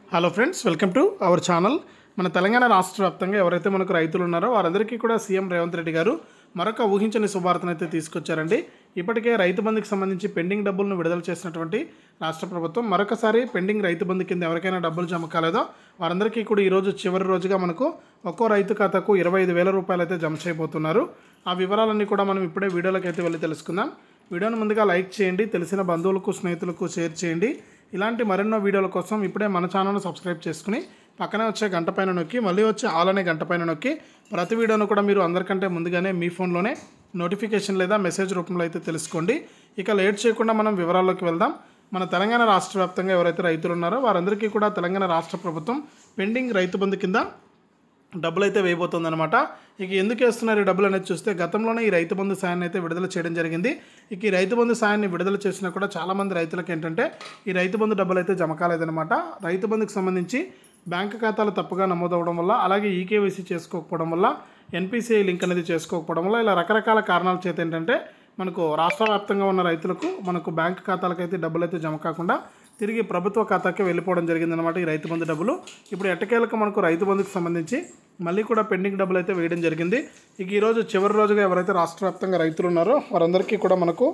Hello friends, welcome to our channel. మన తెలంగాణ రాష్ట్ర వ్యాప్తంగా ఎవరైతే మనకు రైతులు ఉన్నారో వారందరికీ కూడా సీఎం రేవంత్ రెడ్డి గారు మరొక ఊహించని శుభార్తను అయితే తీసుకొచ్చారండి. ఇప్పటికే రైతు బంధుకి సంబంధించి పెండింగ్ డబ్బులను విడుదల చేసినటువంటి రాష్ట్ర ప్రభుత్వం మరొకసారి పెండింగ్ రైతు బంధు కింద ఎవరికైనా డబ్బులు జమ కాలేదో వారందరికీ కూడా ఈరోజు చివరి రోజుగా మనకు ఒక్కో రైతు ఖాతాకు 25,000 రూపాయలు అయితే జమ చేయబోతున్నారు. ఆ వివరాలన్నీ కూడా మనం ఇప్పుడే వీడియోలోకి అయితే వెళ్ళి తెలుసుకుందాం. వీడియోను ముందుగా లైక్ చేయండి, తెలిసిన బంధువులకు స్నేహితులకు షేర్ చేయండి. ఇలాంటి మరెన్నో వీడియోల కోసం ఇప్పుడే మన ఛానల్ను సబ్స్క్రైబ్ చేసుకుని పక్కనే వచ్చే గంట పైన నొక్కి మళ్ళీ వచ్చే ఆల్ అనే గంట పైన నొక్కి ప్రతి వీడియోను కూడా మీరు అందరికంటే ముందుగానే మీ ఫోన్లోనే నోటిఫికేషన్ లేదా మెసేజ్ రూపంలో అయితే తెలుసుకోండి. ఇక లేట్ చేయకుండా మనం వివరాల్లోకి వెళ్దాం. మన తెలంగాణ రాష్ట్ర వ్యాప్తంగా ఎవరైతే రైతులు ఉన్నారో వారందరికీ కూడా తెలంగాణ రాష్ట్ర ప్రభుత్వం పెండింగ్ రైతు బంధు కింద డబ్బులు అయితే వేయబోతుందన్నమాట. ఇక ఎందుకు వేస్తున్నారు ఈ డబ్బులు అనేది చూస్తే గతంలోనే ఈ రైతు బంధు సాయాన్ని అయితే విడుదల చేయడం జరిగింది. ఇక ఈ రైతు బంధు సాయాన్ని విడుదల చేసినా కూడా చాలామంది రైతులకు ఏంటంటే ఈ రైతు బంధు డబ్బులు అయితే జమ కాలేదన్నమాట. రైతు బంధుకు సంబంధించి బ్యాంకు ఖాతాలు తప్పుగా నమోదవడం వల్ల, అలాగే ఈకేవైసీ చేసుకోకపోవడం వల్ల, ఎన్పిసిఐ లింక్ అనేది చేసుకోకపోవడం వల్ల ఇలా రకరకాల కారణాల చేత ఏంటంటే మనకు రాష్ట్ర వ్యాప్తంగా ఉన్న రైతులకు మనకు బ్యాంకు ఖాతాలకైతే డబ్బులు అయితే జమ కాకుండా తిరిగి ప్రభుత్వ ఖాతాకి వెళ్ళిపోవడం జరిగిందనమాట ఈ రైతు బంధు డబ్బులు. ఇప్పుడు ఎట్టకేలకు మనకు రైతు బంధుకు సంబంధించి మళ్ళీ కూడా పెండింగ్ డబ్బులు అయితే వేయడం జరిగింది. ఇక ఈరోజు చివరి రోజుగా ఎవరైతే రాష్ట్ర వ్యాప్తంగా రైతులు ఉన్నారో వారందరికీ కూడా మనకు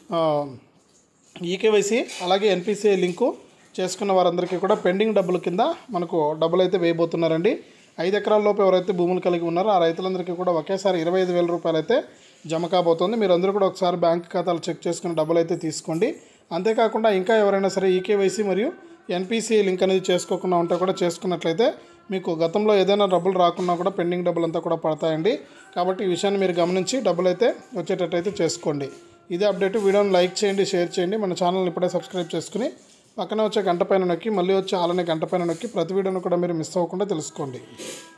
ఈకేవైసీ అలాగే ఎన్పిసిఐ లింకు చేసుకున్న వారందరికీ కూడా పెండింగ్ డబ్బుల కింద మనకు డబ్బులు అయితే వేయబోతున్నారండి. 5 ఎకరాల లోపు ఎవరైతే భూములు కలిగి ఉన్నారో ఆ రైతులందరికీ కూడా ఒకేసారి 25,000 రూపాయలు అయితే జమ కాబోతుంది. మీరు అందరూ కూడా ఒకసారి బ్యాంక్ ఖాతాలు చెక్ చేసుకుని డబ్బులు అయితే తీసుకోండి. అంతేకాకుండా ఇంకా ఎవరైనా సరే ఈకేవైసీ మరియు ఎన్పిసిఐ లింక్ అనేది చేసుకోకుండా ఉంటే కూడా చేసుకున్నట్లయితే మీకు గతంలో ఏదైనా డబ్బులు రాకున్నా కూడా పెండింగ్ డబ్బులు అంతా కూడా పడతాయండి. కాబట్టి ఈ విషయాన్ని మీరు గమనించి డబ్బులు అయితే వచ్చేటట్టయితే చేసుకోండి. ఇదే అప్డేట్. వీడియోని లైక్ చేయండి, షేర్ చేయండి. మన ఛానల్ని ఇప్పుడే సబ్స్క్రైబ్ చేసుకుని పక్కన వచ్చే గంట పైన నొక్కి మళ్ళీ వచ్చే ఆలనే గంట పైన నొక్కి ప్రతి వీడియోను కూడా మీరు మిస్ అవ్వకుండా తెలుసుకోండి.